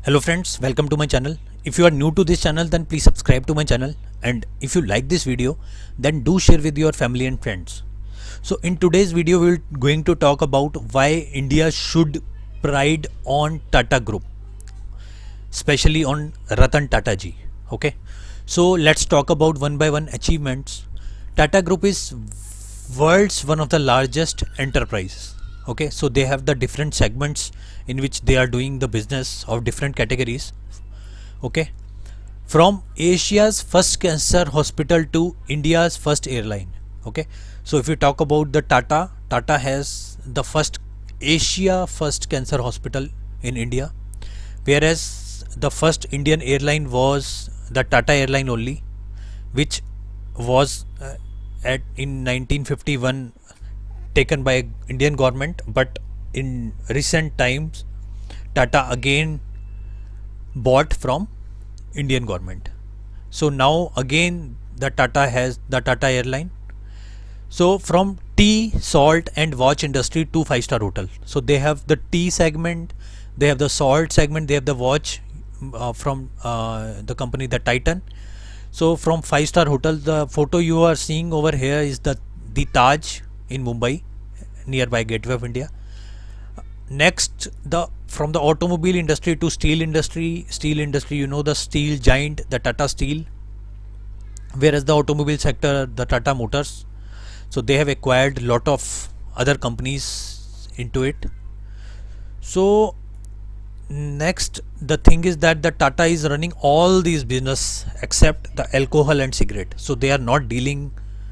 Hello friends, welcome to my channel. If you are new to this channel, then please subscribe to my channel, and if you like this video, then do share with your family and friends. So in today's video we're going to talk about why India should pride on Tata Group, especially on Ratan Tata ji. Okay, so let's talk about one by one achievements. Tata Group is world's one of the largest enterprises. Okay, so they have the different segments in which they are doing the business of different categories. Okay, from Asia's first cancer hospital to India's first airline. Okay, so if you talk about the Tata has the first first cancer hospital in India, whereas the first Indian airline was the Tata airline only, which was in 1951 taken by Indian government, but in recent times Tata again bought from Indian government. So now again the Tata has the Tata airline. So from tea, salt and watch industry to 5-star hotel. So they have the tea segment, they have the salt segment, they have the watch from the company the Titan. So from 5-star hotel, the photo you are seeing over here is the Taj in Mumbai, nearby Gateway of India. Next, from the automobile industry to steel industry, you know the steel giant, the Tata Steel, whereas the automobile sector, the Tata Motors. So they have acquired lot of other companies into it. So next, the thing is that the Tata is running all these business except the alcohol and cigarette. So they are not dealing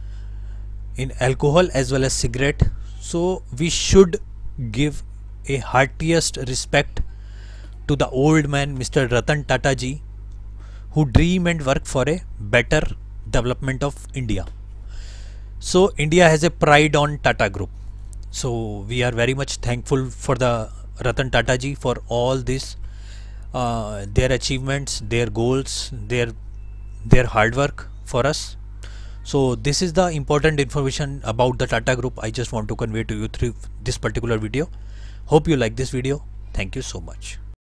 in alcohol as well as cigarette. So we should give a heartiest respect to the old man Mr. Ratan Tata ji, who dream and work for a better development of India. So India has a pride on Tata Group. So we are very much thankful for the Ratan Tata ji for all this, their achievements, their goals, their hard work for us. So this is the important information about the Tata Group I just want to convey to you through this particular video. Hope you like this video. Thank you so much.